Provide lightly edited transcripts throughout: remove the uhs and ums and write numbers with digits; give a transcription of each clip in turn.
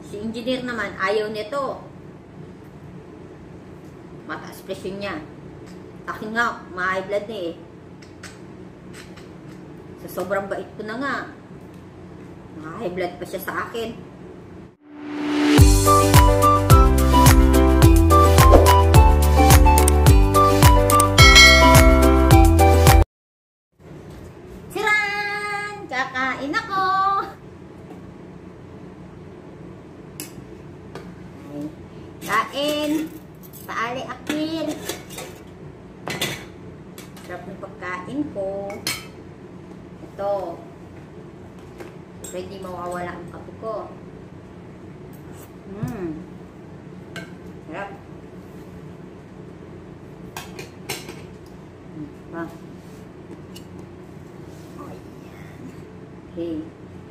Si engineer naman, ayaw nito. Mataas presyon niya. Akin nga, ma-high blood na eh. Sa sobrang bait ko na nga. Ma-high blood pa siya sa akin. Tiran! Kakain ako! Kain! Paali akil! Sarap ng pagkain ko. Ito. Pwede mawawala ang kape ko. Sarap. Ba? Okay.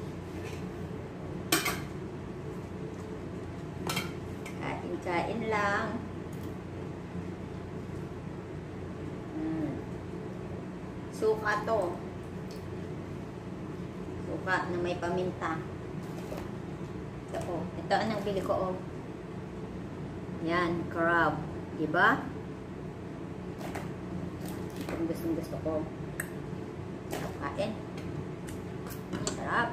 Kain lang. Suka to. Suka na may paminta. Ito oh. Ito ang bili ko oh. Yan, crab. Diba? Ito ang gusto ko. Sarap kain. Sarap.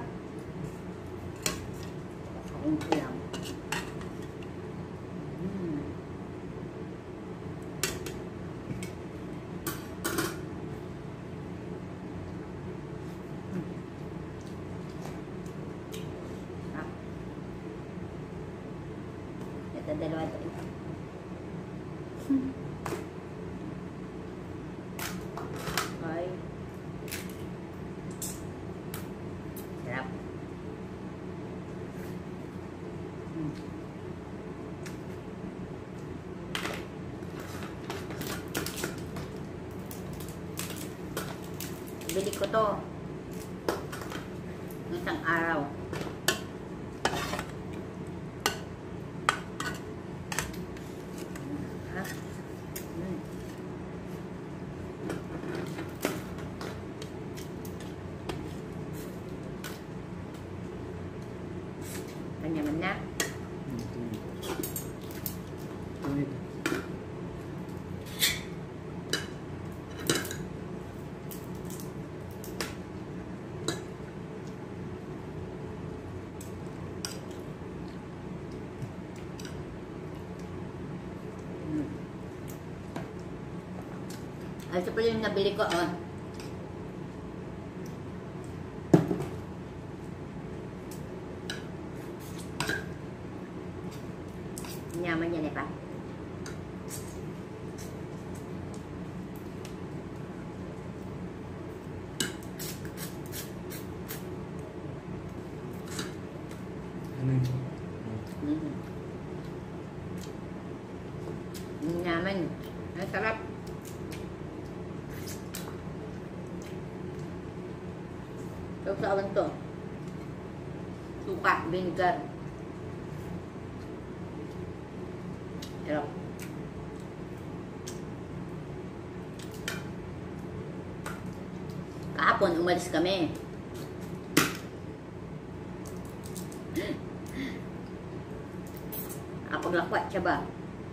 Kain ko lang. Dalawa ito. Okay. Sarap. Bili ko to ng isang araw. Kanyaman na. Ito pala yung nabili ko, oh. Nyaman yan eh pa. Nyaman. Ang sarap. Sausawan to. Suka, vinegar. Sarap. Kahapon, umalis kami. Kapaglakwat siya ba?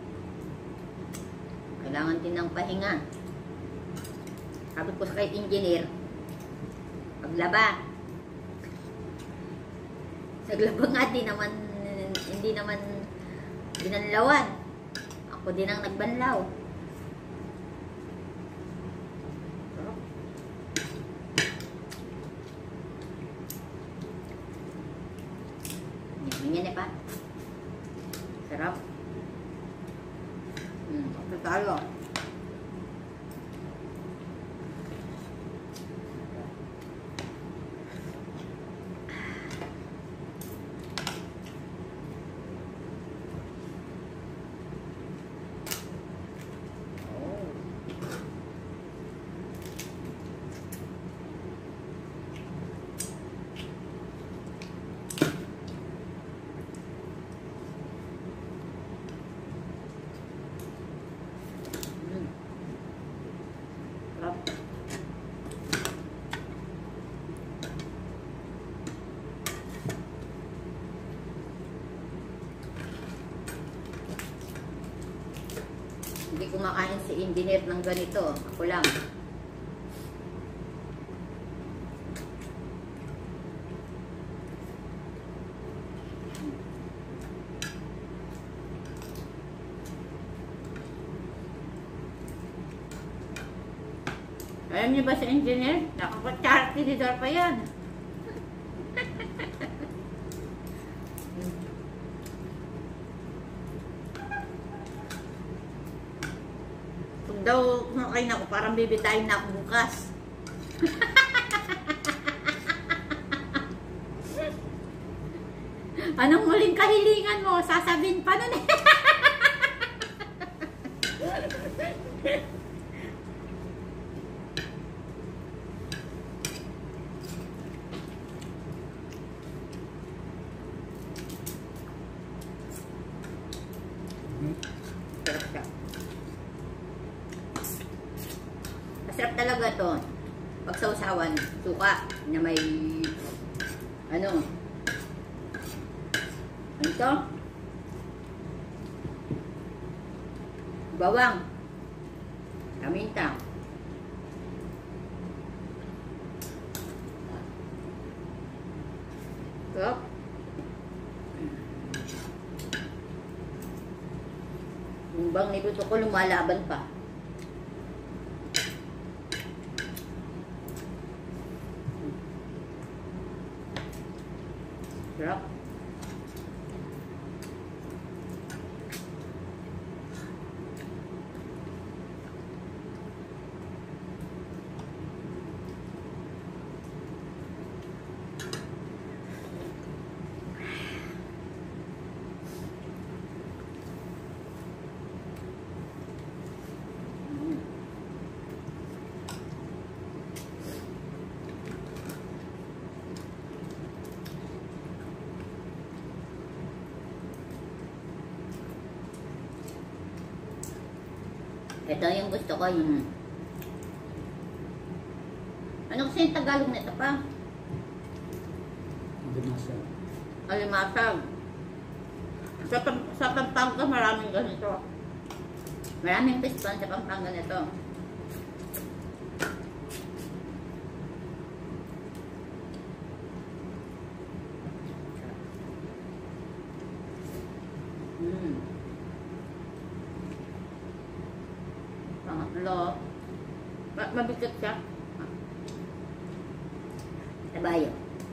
Kailangan din ng pahinga. Sabi ko sa kay engineer, paglaba. Naglaba nga din naman, hindi naman binanlawan. Ako din ang nagbanlaw. Yan eh pa. Sarap. Talo. Hindi kumakain si engineer ng ganito. Ako lang. Alam niyo ba si engineer? Nakapag-charity leader pa yan. Kung daw kumakain ako, parang bibitayin na ako bukas. Anong muling kahilingan mo? Sasabihin pa nun eh. Sarap siya. Masarap talaga to. Pag sausawan, suka na may ano to? Bawang, paminta. Sarap. Yung bang niluto ko lumalaban pa. Sarap. Ito yung gusto ko, yung ano kasi yung Tagalog nito pa? Alimasag. Alimasag. Sa Pampanga maraming ganito. Maraming pispan sa Pampanga nito. Pangatlo, mabigat siya. Tabayo.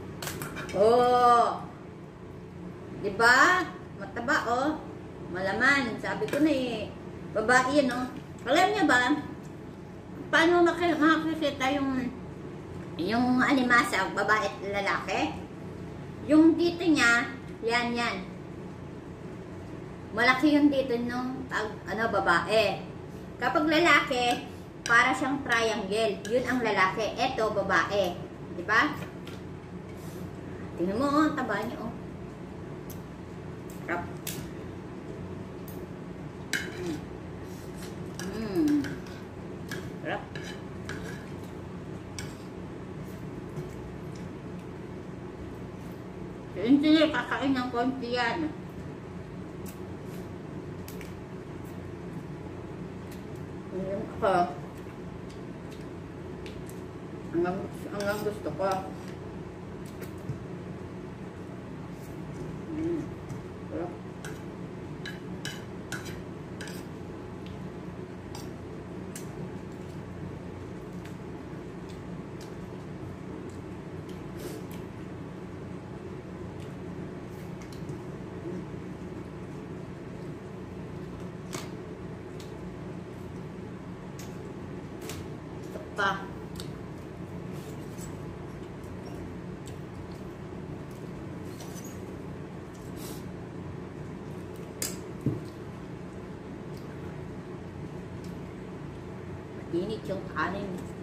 Oh! Diba? Mataba, oh. Malaman. Sabi ko na eh. Babae yan, oh. Alam niya ba? Paano makikita yung alimasag, babae at lalaki? Yung dito niya, yan. Malaki yung dito nung babae. Kapag lalaki, para siyang triangle. Yun ang lalaki. Eto, babae. Diba? Tingnan mo, oh, taba niyo, oh. Sarap. Sarap. Hindi, kakain ng konti yan. Ako, hanggang gusto ko. Sarap. Pa. Init yung kanin.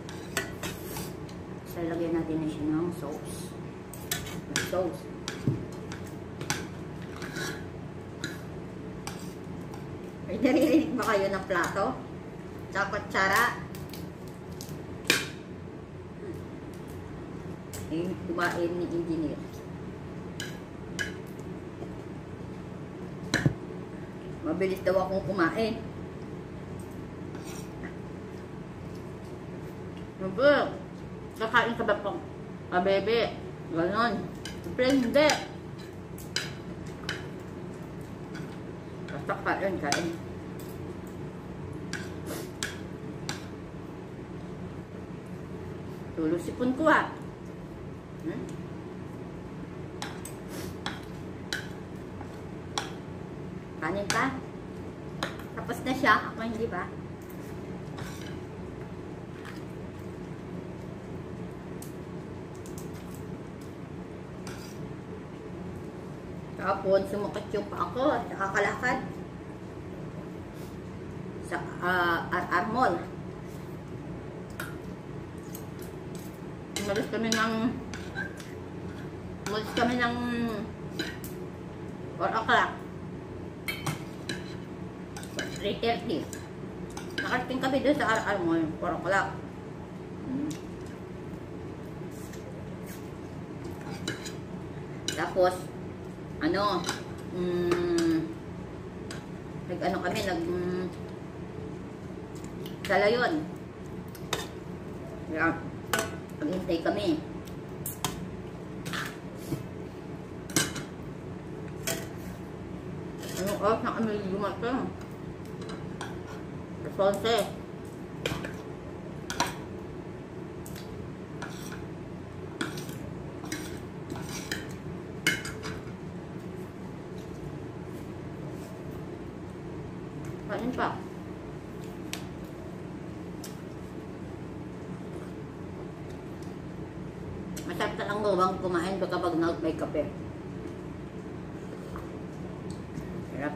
So, lagyan natin na siya ng sauce. Ay, naririnig ba kayo ng plato? Tsaka kutsara? Kumain ni engineer. Mabilis daw akong kumain. Siyempre, kakain ka ba pang bebe? Ganon. Siyempre, hindi. Basta kain. Tulog sipon ko ah. Kanin pa. Tapos na siya. Ako hindi ba? Tapos sumukat yung pa ako. Nakakalakad. Sa RR Mall. Umalis kami ng 4 o'clock. 3:30. Nakarating kami doon sa RR Mall, 4 o'clock. Tapos, Salayon. Kaya, naghintay kami. Anong oras na kami lumatang? Alas 11. Kanin pa. Masarap talang gawang kumain kapag may kape. Sarap.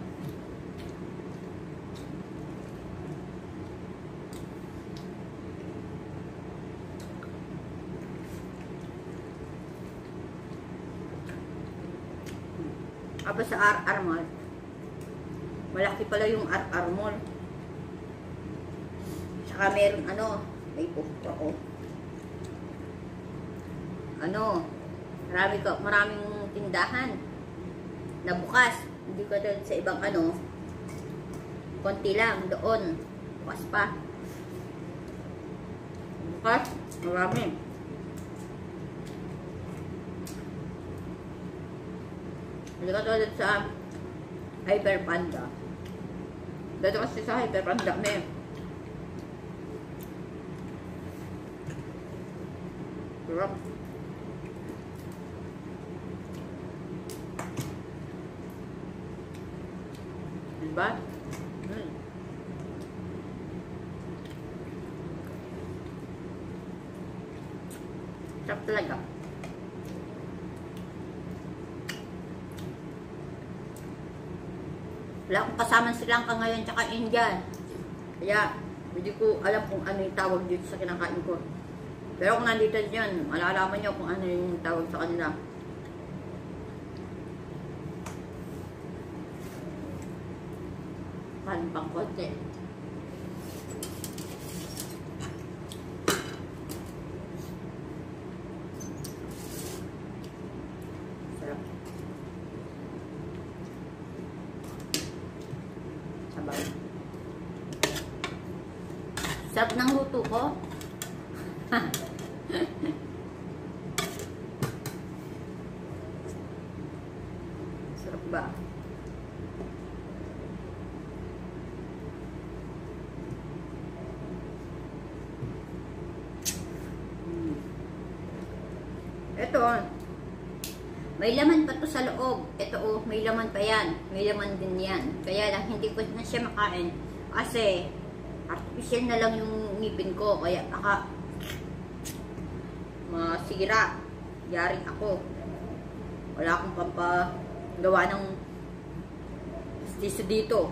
Aba sa RR Mall. Malaki pala yung RR Mall. Saka meron may pukto ko. Maraming tindahan na bukas. Hindi ko doon sa ibang konti lang doon. Bukas pa. Bukas, marami. Hindi ka doon sa Hyper Panda. Dito kasi sa Hyper Panda may sarap. Diba? Sarap talaga. Wala akong kasama Sri Lanka ngayon tsaka India. Kaya hindi ko alam kung ano yung tawag dito sa kinakain ko. Pero kung nandito dyan, malalaman nyo kung ano yung tawag sa kanila. Kanin pang konti. Sarap. Sabaw. Sarap ng luto ko. Sarap ba? Ito, may laman pa to sa loob. Ito, may laman pa yan. May laman din yan. Kaya lang, hindi ko na siya makain. Kasi, artificial na lang yung ngipin ko. Kaya, masira. Yari ako. Wala akong pampagawa ng stiso dito.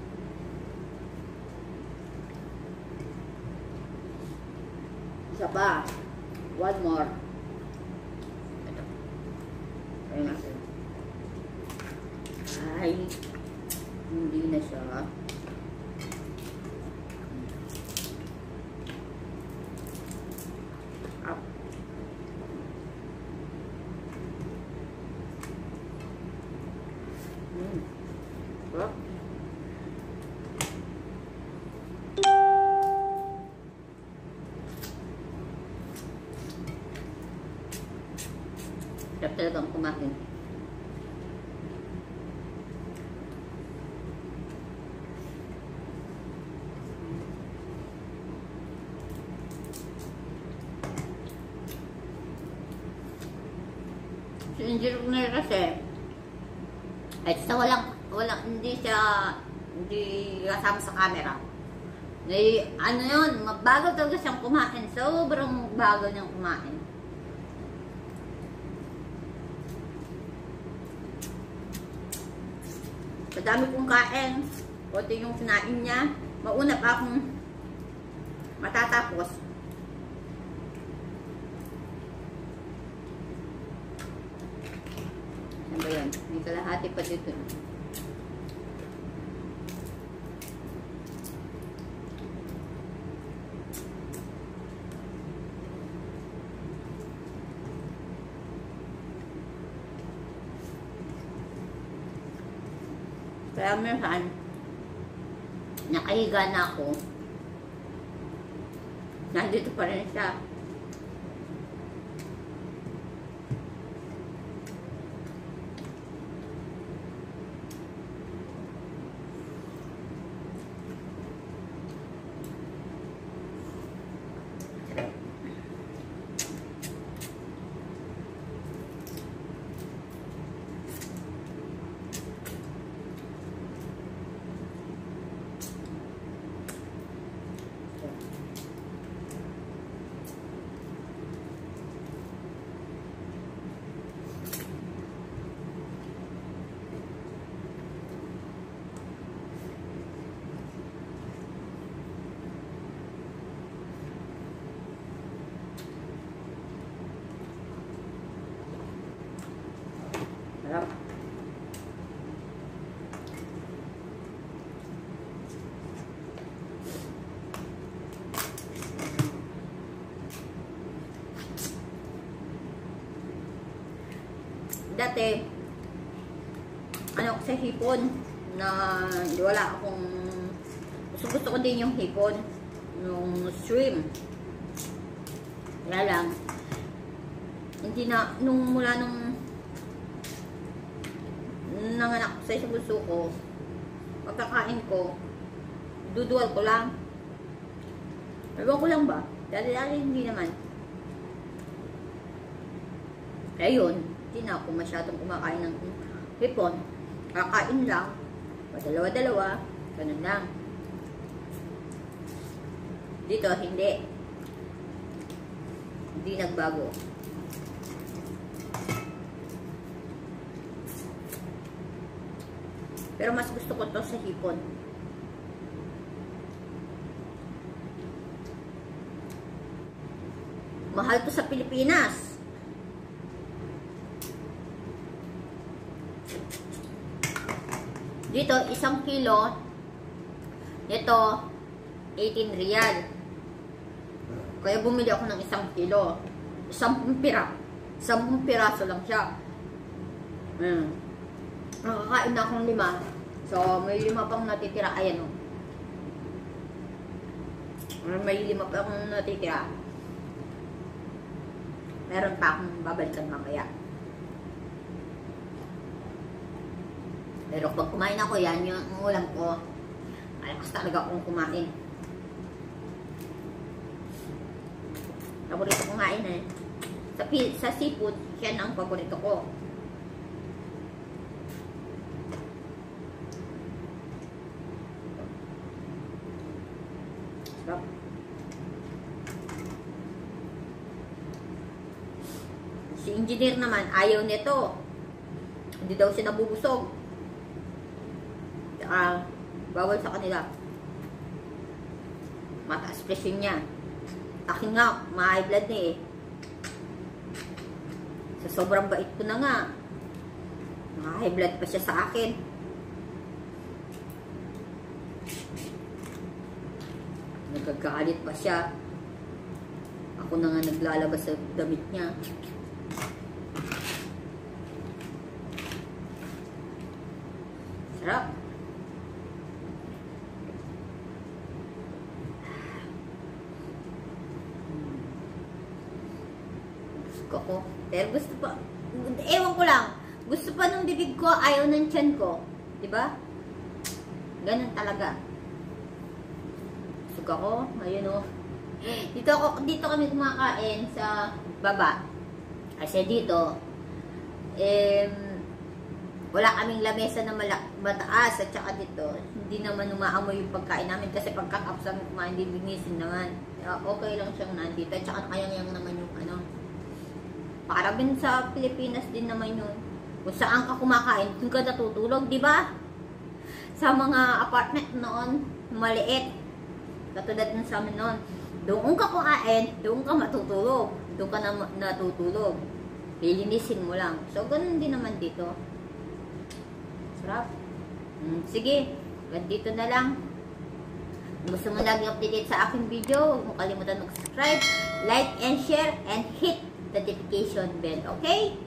Isa pa. One more. Ito. Ayun natin. Ay. Hindi na siya. Up. Sarap. talagang kumain. Si engineer kasi, ay sa hindi kasama sa camera. Ano yun, bagal talaga siyang kumain. Sobrang bagal niyang kumain. Sa dami kong kain, konti yung kinain niya, mauna pa akong matatapos. Ano ba yan? May kalahati pa dito. Kaya minsan, nakahiga na ako. Nandito pa rin siya. Sarap. Dati, ano sa hipon na wala akong gusto ko din yung hipon, yung shrimp. Kaya lang, hindi na, mula nung nanganak sa isang bunso ko, pagkakain ko, dudual ko lang. Ewan ko lang ba? Dali-dali hindi naman. Kaya yun, hindi na ako masyadong kumakain ng hipon. Kakain lang, dalawa-dalawa, ganun lang. Dito, hindi. Hindi nagbago. Pero mas gusto ko to sa hipon. Mahal to sa Pilipinas. Dito, 1 kilo. Ito, 18 real. Kaya bumili ako ng 1 kilo. 10 piraso lang siya. Nakakain na akong 5. So, may 5 pang natitira. Ayan o. May 5 pang natitira. Meron pa akong babalikan mamaya. Pero pag kumain ako, yan yung ulam ko. Malakas talaga akong kumain. Paborito ko kumain eh. Sa seafood, yan ang paborito ko. Sarap. Si engineer naman, ayaw nito. Hindi daw siya nabubusog. Bawal sa kanila. Mataas presyon niya. Akin nga, ma-high blood na eh. Sa sobrang bait ko na nga, ma-high blood pa siya sa akin. Nagkakalit pa siya. Ako na nga naglalabas sa damit niya. Sarap. Gusto ko. Pero gusto pa. ewan ko lang. Gusto pa ng bibig ko, ayaw ng tiyan ko. Diba? Ganun talaga. Busog ako. Ayun o. Dito kami kumakain sa baba. Kasi dito, wala kaming lamesa na mataas at saka dito, hindi naman umaamoy yung pagkain namin kasi pagkakapsam kumain, hindi binisin naman. Okay lang siyang nandito at saka kayang-yang naman yung ano. Para din sa Pilipinas din naman yun. Kung saan ka kumakain, kung ka natutulog, di ba? Sa mga apartment noon, maliit. Katulad ng sa amin noon. Doon ka kumain, doon ka matutulog. Doon ka na natutulog. Lilinisin mo lang. So, ganun din naman dito. Sarap. Sige, dito na lang. Kung gusto mo lagi update sa aking video, huwag mo kalimutan mag-subscribe, like and share, and hit the notification bell. Okay?